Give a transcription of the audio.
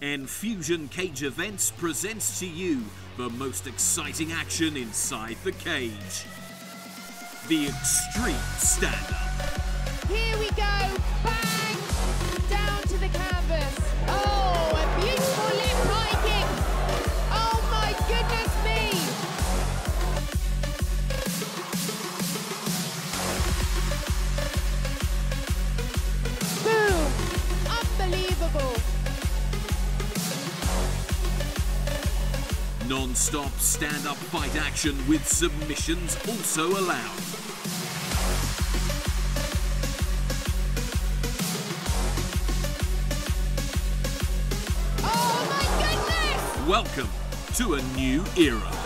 Enfusion Cage Events presents to you the most exciting action inside the cage. The Xtreme Stand Up. Here we go, bang, down to the canvas. Oh, a beautiful lip high kick. Oh my goodness me. Boom, unbelievable. Non-stop stand-up fight action with submissions also allowed. Oh my goodness! Welcome to a new era.